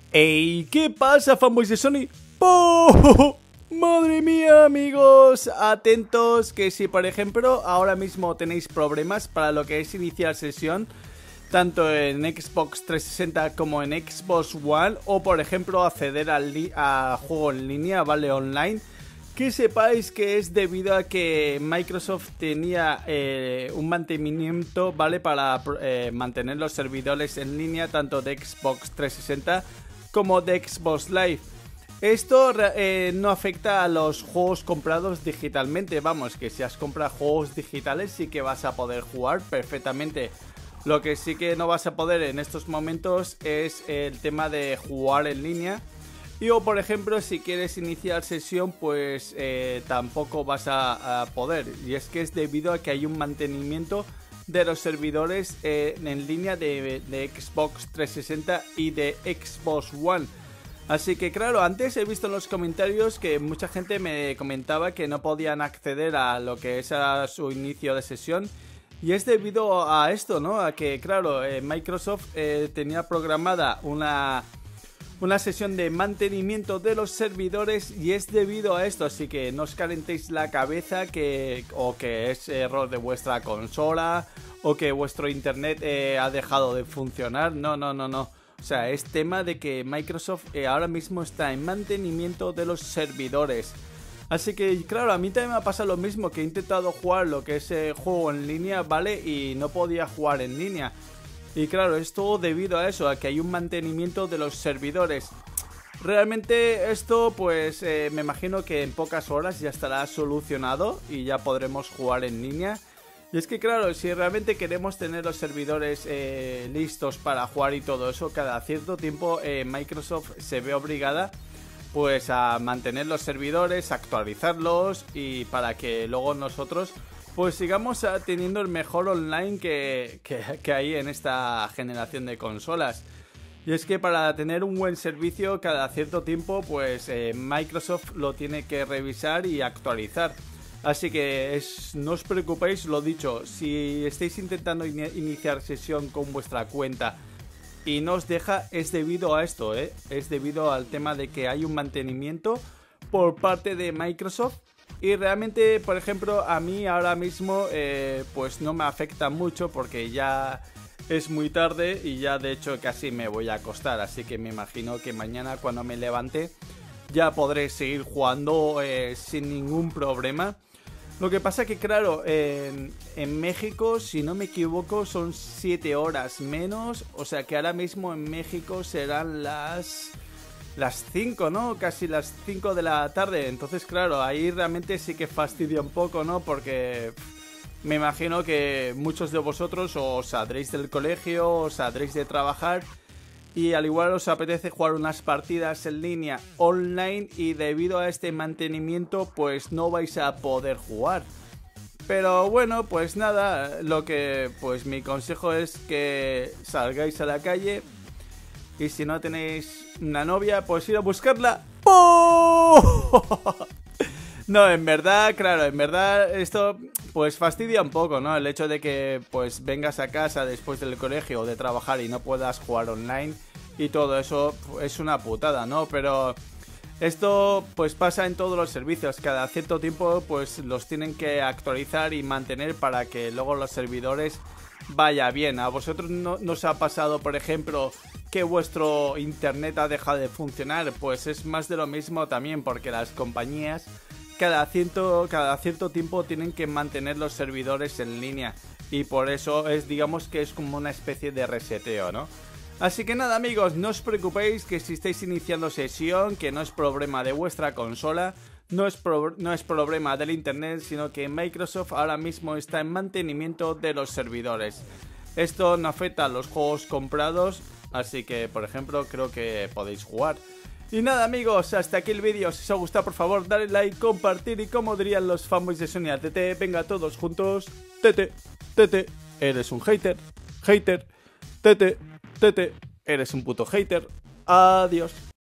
Ey, ¿qué pasa, fanboys de Sony? ¡Oh! Madre mía, amigos, atentos que si por ejemplo ahora mismo tenéis problemas para lo que es iniciar sesión, tanto en Xbox 360 como en Xbox One, o por ejemplo acceder a juego en línea, vale, online, que sepáis que es debido a que Microsoft tenía un mantenimiento, vale, para mantener los servidores en línea tanto de Xbox 360 como de Xbox Live. Esto no afecta a los juegos comprados digitalmente, vamos, que si has comprado juegos digitales sí que vas a poder jugar perfectamente. Lo que sí que no vas a poder en estos momentos es el tema de jugar en línea. Y o por ejemplo, si quieres iniciar sesión, pues tampoco vas a poder. Y es que es debido a que hay un mantenimiento de los servidores en línea de Xbox 360 y de Xbox One. Así que claro, antes he visto en los comentarios que mucha gente me comentaba que no podían acceder a lo que es a su inicio de sesión. Y es debido a esto, ¿no? A que claro, Microsoft tenía programada una sesión de mantenimiento de los servidores y es debido a esto, así que no os calentéis la cabeza o que es error de vuestra consola o que vuestro internet ha dejado de funcionar. No. O sea, es tema de que Microsoft ahora mismo está en mantenimiento de los servidores. Así que claro, a mí también me ha pasado lo mismo, que he intentado jugar lo que es juego en línea, ¿vale? Y no podía jugar en línea. Y claro, es todo debido a eso, a que hay un mantenimiento de los servidores. Realmente esto pues me imagino que en pocas horas ya estará solucionado y ya podremos jugar en línea. Y es que claro, si realmente queremos tener los servidores listos para jugar y todo eso, cada cierto tiempo Microsoft se ve obligada pues a mantener los servidores, actualizarlos y para que luego nosotros pues sigamos teniendo el mejor online que hay en esta generación de consolas. Y es que para tener un buen servicio cada cierto tiempo pues Microsoft lo tiene que revisar y actualizar. Así que no os preocupéis, lo dicho, si estáis intentando iniciar sesión con vuestra cuenta y no os deja, es debido a esto, es debido al tema de que hay un mantenimiento por parte de Microsoft. Y realmente, por ejemplo, a mí ahora mismo pues no me afecta mucho porque ya es muy tarde y ya de hecho casi me voy a acostar. Así que me imagino que mañana cuando me levante ya podré seguir jugando sin ningún problema. Lo que pasa que claro, en México, si no me equivoco, son 7 horas menos. O sea que ahora mismo en México serán las 5, ¿no? Casi las 5 de la tarde. Entonces claro, ahí realmente sí que fastidia un poco, ¿no? Porque me imagino que muchos de vosotros os saldréis del colegio, os saldréis de trabajar y al igual os apetece jugar unas partidas en línea online y debido a este mantenimiento pues no vais a poder jugar. Pero bueno, pues nada, lo que pues mi consejo es que salgáis a la calle y si no tenéis una novia pues ir a buscarla. ¡Oh! No, en verdad, claro, en verdad esto pues fastidia un poco, ¿no? El hecho de que pues vengas a casa después del colegio o de trabajar y no puedas jugar online y todo eso es una putada, ¿no? Pero esto pues pasa en todos los servicios, cada cierto tiempo pues los tienen que actualizar y mantener para que luego los servidores vaya bien. ¿A vosotros no os ha pasado, por ejemplo, que vuestro internet ha dejado de funcionar? Pues es más de lo mismo también porque las compañías cada cierto tiempo tienen que mantener los servidores en línea y por eso digamos que es como una especie de reseteo, ¿no? Así que nada amigos, no os preocupéis que si estáis iniciando sesión, que no es problema de vuestra consola, no es problema del internet, sino que Microsoft ahora mismo está en mantenimiento de los servidores. Esto no afecta a los juegos comprados, así que por ejemplo creo que podéis jugar. Y nada amigos, hasta aquí el vídeo. Si os ha gustado por favor dale like, compartir y como dirían los fanboys de Sony TT, venga todos juntos. Tete, eres un hater, tete, eres un puto hater. Adiós.